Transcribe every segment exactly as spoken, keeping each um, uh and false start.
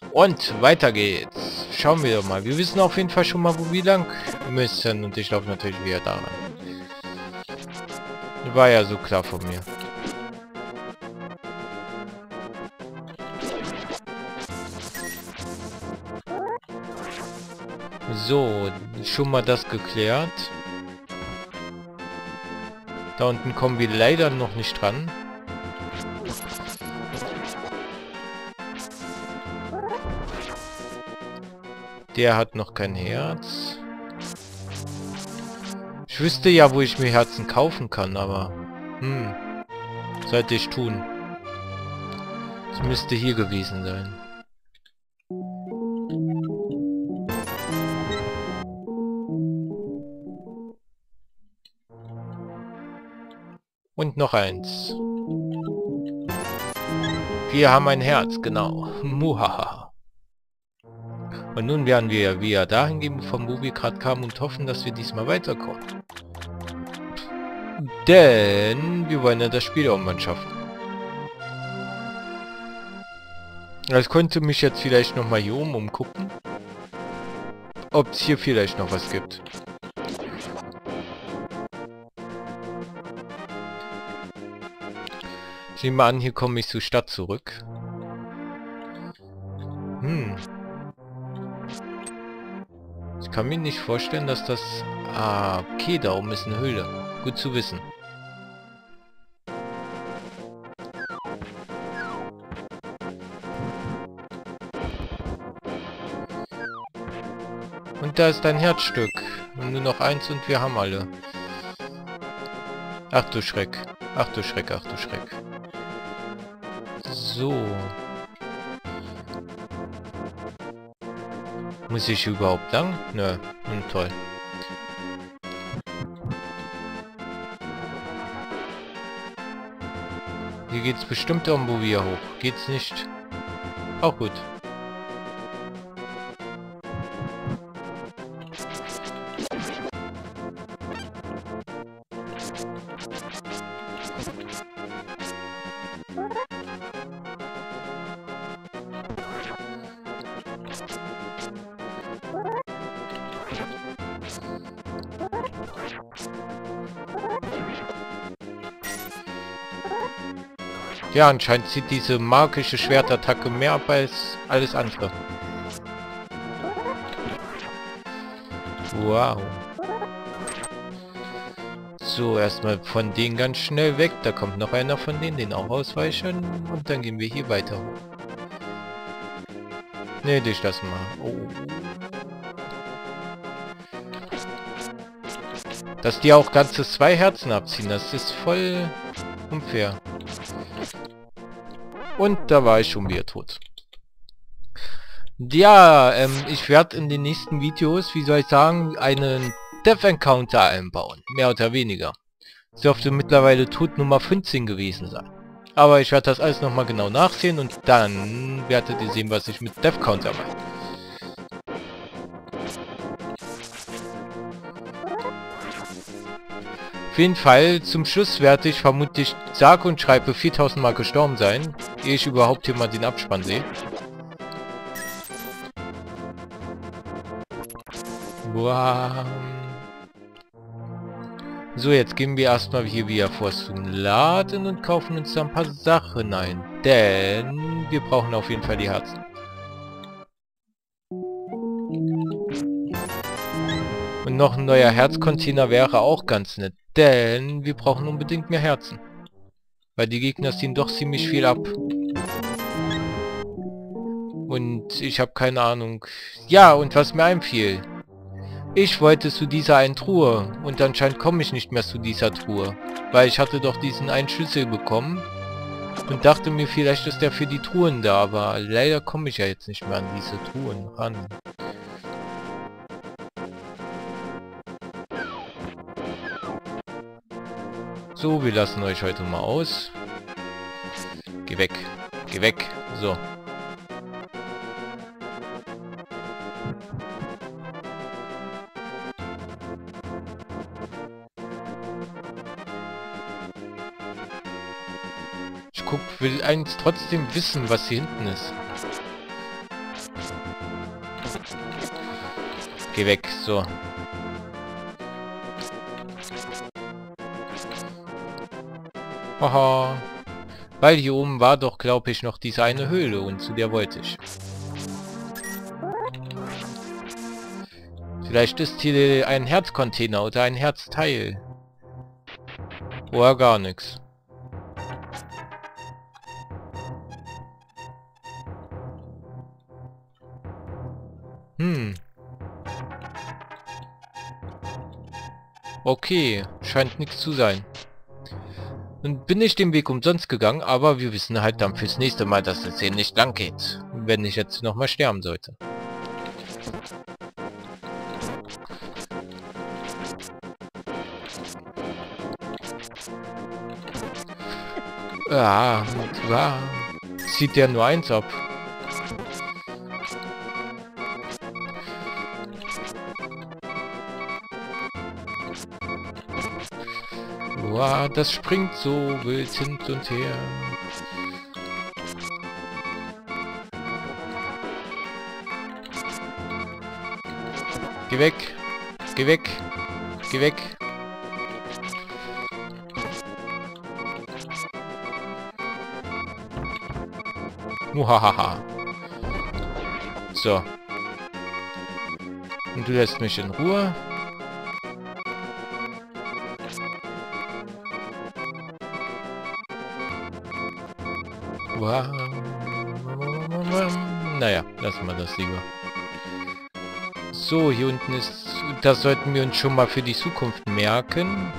Und weiter geht's. Schauen wir doch mal. Wir wissen auf jeden Fall schon mal, wo wir lang müssen. Und ich laufe natürlich wieder daran. War ja so klar von mir. So, schon mal das geklärt. Da unten kommen wir leider noch nicht dran. Der hat noch kein Herz. Ich wüsste ja, wo ich mir Herzen kaufen kann, aber... Hm. Sollte ich tun. Es müsste hier gewesen sein. Und noch eins. Wir haben ein Herz, genau. Muhaha. Und nun werden wir wieder dahin gehen, von wo wir gerade kamen und hoffen, dass wir diesmal weiterkommen. Denn wir wollen ja das Spiel irgendwann schaffen. Ich könnte mich jetzt vielleicht nochmal hier oben umgucken. Ob es hier vielleicht noch was gibt. Ich nehme an, hier komme ich zur Stadt zurück. Hm. Ich kann mir nicht vorstellen, dass das... Ah, okay, da oben ist eine Höhle. Gut zu wissen. Und da ist dein Herzstück. Und nur noch eins und wir haben alle. Ach du Schreck. Ach du Schreck, ach du Schreck. So. Muss ich überhaupt lang? Nö, hm, toll. Hier geht's bestimmt irgendwo wieder hoch. Geht's nicht? Auch gut. Ja, anscheinend zieht diese magische Schwertattacke mehr ab als alles andere. Wow. So, erstmal von denen ganz schnell weg. Da kommt noch einer von denen, den auch ausweichen. Und dann gehen wir hier weiter hoch. Ne, dich das mal. Oh. Dass die auch ganze zwei Herzen abziehen, das ist voll unfair. Und da war ich schon wieder tot. Ja, ähm, ich werde in den nächsten Videos, wie soll ich sagen, einen Death Encounter einbauen. Mehr oder weniger. Es dürfte mittlerweile Tod Nummer fünfzehn gewesen sein. Aber ich werde das alles nochmal genau nachsehen und dann werdet ihr sehen, was ich mit Death Counter meine. Auf jeden Fall, zum Schluss werde ich vermutlich sage und schreibe viertausend Mal gestorben sein, ehe ich überhaupt hier mal den Abspann sehe. Wow. So, jetzt gehen wir erstmal hier wieder vor zum Laden und kaufen uns da ein paar Sachen ein, denn wir brauchen auf jeden Fall die Herzen. Und noch ein neuer Herzcontainer wäre auch ganz nett. Denn wir brauchen unbedingt mehr Herzen. Weil die Gegner ziehen doch ziemlich viel ab. Und ich habe keine Ahnung. Ja, und was mir einfiel. Ich wollte zu dieser einen Truhe. Und anscheinend komme ich nicht mehr zu dieser Truhe. Weil ich hatte doch diesen einen Schlüssel bekommen. Und dachte mir, vielleicht ist der für die Truhen da. Aber leider komme ich ja jetzt nicht mehr an diese Truhen ran. So, wir lassen euch heute mal aus. Geh weg. Geh weg. So. Ich guck, will eigentlich trotzdem wissen, was hier hinten ist. Geh weg, so. Haha. Weil hier oben war doch, glaube ich, noch diese eine Höhle und zu der wollte ich. Vielleicht ist hier ein Herzcontainer oder ein Herzteil. Oder gar nichts. Hm. Okay, scheint nichts zu sein. Und bin ich den Weg umsonst gegangen, aber wir wissen halt dann fürs nächste Mal, dass es hier nicht lang geht. Wenn ich jetzt nochmal sterben sollte. Ah, ja. Zieht der nur eins ab. Wow, das springt so wild hin und her. Geh weg. Geh weg. Geh weg. Muhahaha. So. Und du lässt mich in Ruhe. Wow. Naja, lassen wir das lieber. So, hier unten ist... Das sollten wir uns schon mal für die Zukunft merken.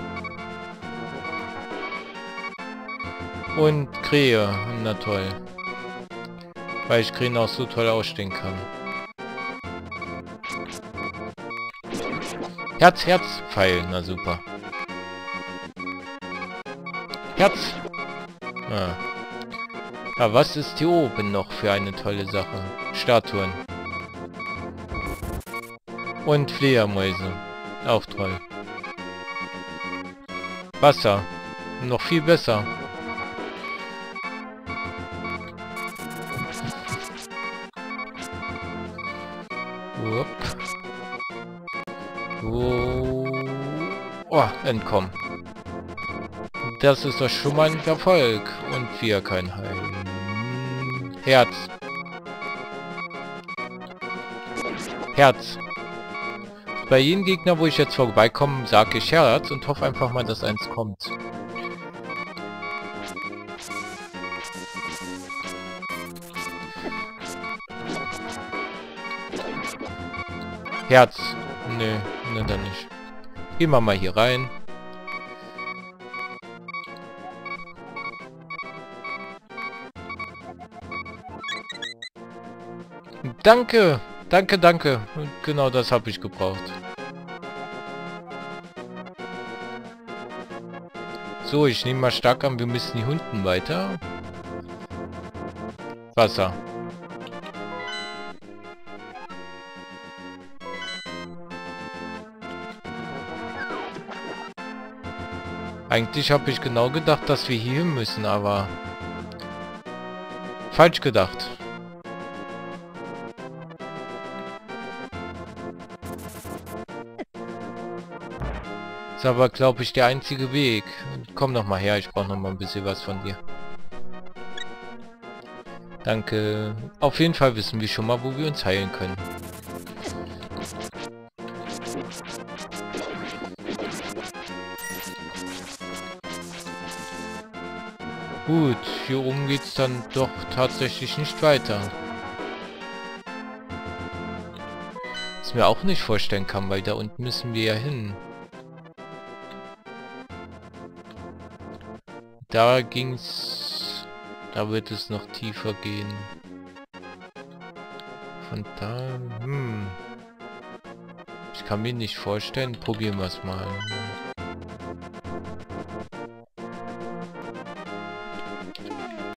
Und Krähe. Na toll. Weil ich Krähen auch so toll ausstehen kann. Herz, Herz, Pfeil. Na super. Herz. Ah. Ja, was ist hier oben noch für eine tolle Sache? Statuen. Und Fledermäuse. Auch toll. Wasser. Noch viel besser. Upp. Oh. Oh, entkommen. Das ist doch schon mal ein Erfolg. Und wir können heilen. Herz. Herz. Bei jedem Gegner, wo ich jetzt vorbeikomme, sage ich Herz und hoffe einfach mal, dass eins kommt. Herz. Nö, ne, dann nicht. Gehen wir mal hier rein. Danke, danke, danke. Genau das habe ich gebraucht. So, ich nehme mal stark an, wir müssen hier unten weiter. Wasser. Eigentlich habe ich genau gedacht, dass wir hier hin müssen, aber... Falsch gedacht. Ist aber, glaube ich, der einzige Weg. Komm noch mal her, ich brauche noch mal ein bisschen was von dir. Danke. Auf jeden Fall wissen wir schon mal, wo wir uns heilen können. Gut, hier oben geht's dann doch tatsächlich nicht weiter. Was ich mir auch nicht vorstellen kann, weil da unten müssen wir ja hin. Da ging's... Da wird es noch tiefer gehen. Von da... Hm... Ich kann mir nicht vorstellen. Probieren wir es mal.